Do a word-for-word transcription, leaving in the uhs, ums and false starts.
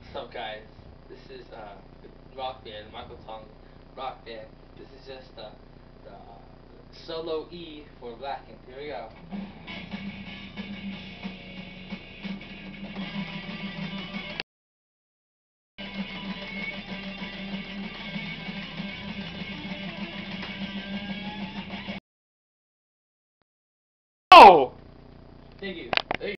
What's up, guys? This is uh, Rock Band, Michael Tong Rock Band. This is just uh, the uh, solo E for Blackened. Here we go. Oh! Thank you. Thank you.